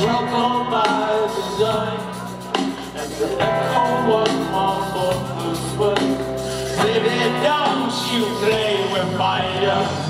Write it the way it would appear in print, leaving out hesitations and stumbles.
Welcome by design, and the echo was mumbled this way. Baby, don't you play with fire.